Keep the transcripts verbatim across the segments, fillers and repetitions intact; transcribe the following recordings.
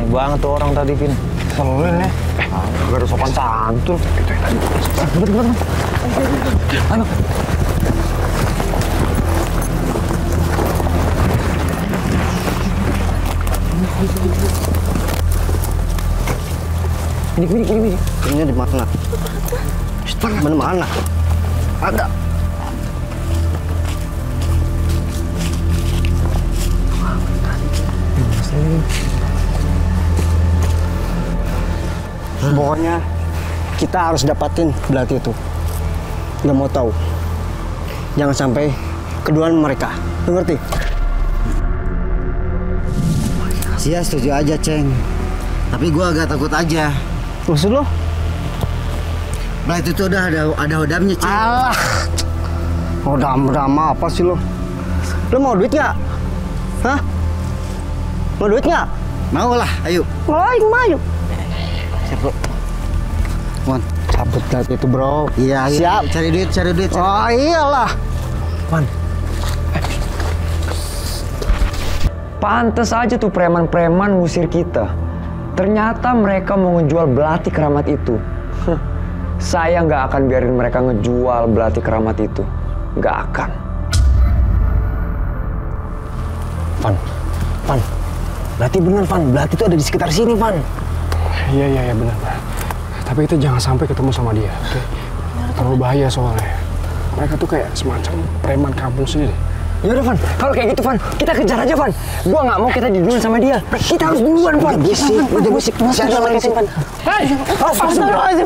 banget tuh orang tadi, Vin. Selin ya. Eh, gak ada sopan santun. Itu yang tadi. Cepet, cepet, cepet. Ayo. Ini, ini, ini, ini. Ini di mana? Mana mana? Ada. Pokoknya kita harus dapatin belati itu. Nggak mau tahu. Jangan sampai keduaan mereka. Lu ngerti? Sia setuju aja, Ceng. Tapi gua agak takut aja. Maksud lo? Belati itu udah ada ada hodamnya, Ceng. Alah. Hodam-hodam apa sih lo? Lo mau duit nggak? Hah? Mau duit nggak? Mau lah, ayo. Ayo, ayo. Siap, bro. Wan, cabut belati itu, bro. Iya, iya. Siap. Cari duit, cari duit. Cari. Oh iyalah. Man. Eh. Pantes aja tuh preman-preman ngusir kita. Ternyata mereka mau ngejual belati keramat itu. Saya nggak akan biarin mereka ngejual belati keramat itu. Nggak akan. Van, Van. Berarti bener, Van. Belati itu ada di sekitar sini, Van. Iya, iya, iya, benar, Pak. Tapi kita jangan sampai ketemu sama dia, oke? Okay? Terlalu bahaya soalnya. Mereka tuh kayak semacam preman kampung sini deh. Yaudah, Van. Kalau kayak gitu, Van, kita kejar aja, Van. Gua nggak mau kita diduluan sama dia. Kita harus duluan, Van. Udah bisik, udah bisik. Siapa lagi sih, Van? Hei! Astagfirullahaladzim.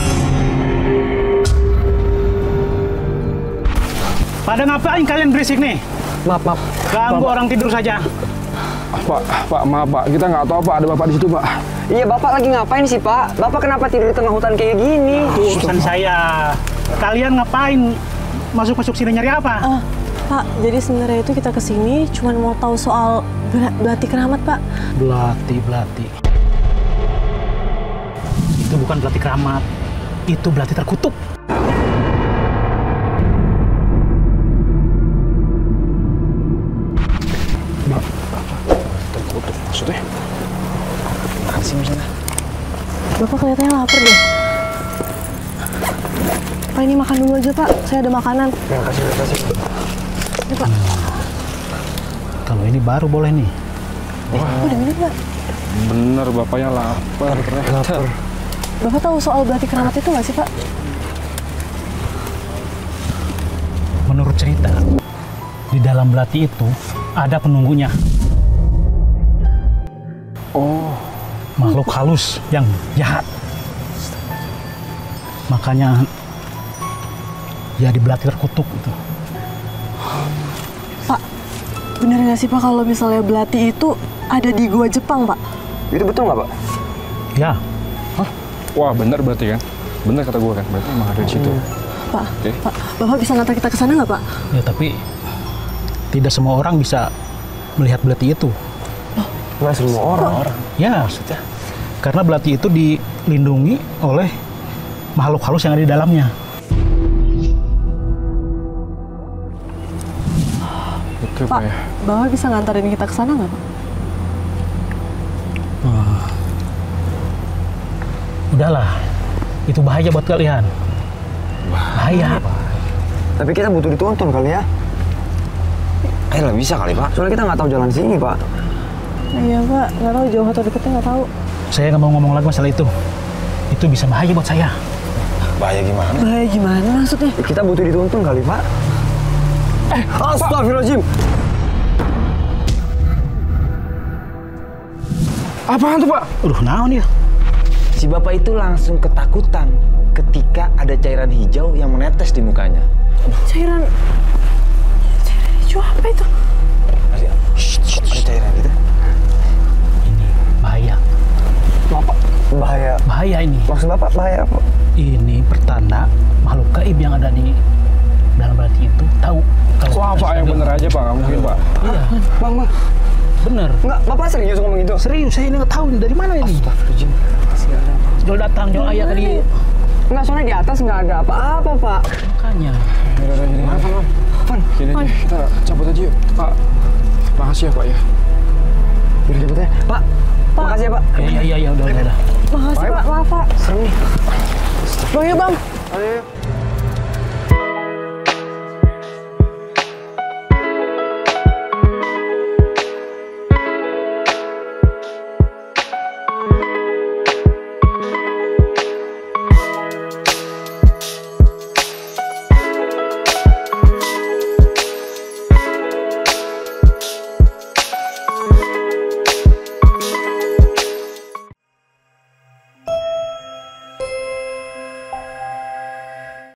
Pada ngapain kalian berisik nih? Maaf, maaf. Ganggu orang tidur saja. Pak, Pak, maaf, Pak. Kita nggak tahu, Pak. Ada Bapak di situ, Pak. Iya, Bapak lagi ngapain sih, Pak? Bapak kenapa tidur di tengah hutan kayak gini? Urusan saya. Kalian ngapain masuk-masuk sini nyari apa? Uh, Pak, jadi sebenarnya itu kita kesini cuma mau tahu soal belati keramat, Pak. Belati, belati. Itu bukan belati keramat. Itu belati terkutuk. Terkutuk maksudnya? Mana sih maksudnya? Bapak kelihatannya lapar deh. Pak, ini makan dulu aja, Pak. Saya ada makanan. Terima kasih, terima kasih. Ini, Pak. Kalau ini baru boleh nih. Wah. Oh, udah minum, Pak. Bener, Bapaknya lapar. Lapar. Bapak tahu soal belati keramat itu nggak sih, Pak? Menurut cerita, di dalam belati itu ada penunggunya. Oh. Makhluk halus yang jahat. Makanya ya di belati terkutuk itu. Pak, bener nggak sih, Pak, kalau misalnya belati itu ada di gua Jepang, Pak? Itu betul nggak, Pak? Ya. Hah? Wah, bener berarti kan? Bener kata gue kan? Berarti emang ada di situ. Pak, Oke. Pak, Bapak bisa ngantar kita ke sana nggak, Pak? Ya, tapi tidak semua orang bisa melihat belati itu. Nggak semua orang. Orang. Ya, maksudnya. Karena belati itu dilindungi oleh makhluk halus yang ada di dalamnya. Oke, Pak, Pak ya. Bapak bisa ngantarin kita ke sana nggak, Pak? Uh, udahlah, itu bahaya buat kalian. Bahaya. Tapi kita butuh dituntun kali ya. Eh lah bisa kali, Pak. Soalnya kita nggak tahu jalan sini, Pak. Iya, Pak. Nggak tahu jauh atau deketnya, nggak tahu. Saya nggak mau ngomong lagi masalah itu. Itu bisa bahaya buat saya. Bahaya gimana? Bahaya gimana maksudnya? Ya, kita butuh dituntun kali, Pak. Eh, astagfirullahaladzim. Apaan tuh, Pak? Aduh, naon ya? Si bapak itu langsung ketakutan ketika ada cairan hijau yang menetes di mukanya. Cairan... Cairan hijau apa itu? Ada, ada cairan gitu. Ini bahaya. Bapak, bahaya. Bahaya ini. Maksud bapak bahaya apa? Ini pertanda makhluk gaib yang ada di dalam belati itu tahu. Wah, Pak, yang bener aja, Pak. Nggak mungkin, Pak. Iya, Bang, bang. bener. Enggak, bapak serius ngomong gitu? Serius, saya ini nggak tahu ini dari mana ini. Astagfirullahaladzim. Jual datang, jual ayah tadi. Enggak, soalnya di atas nggak ada apa-apa, Pak. Makanya. Udah, udah, gini. Mana, Van? Van, Gini aja, kita cabut aja yuk. Pak, makasih ya, Pak ya. Udah cepet ya. Pak, Pak. Makasih ya, Pak. Iya iya iya udah udah. udah. Makasih, Pak. Maaf, Pak. Serem nih. Bang, ya, Bang. Ayo, yuk.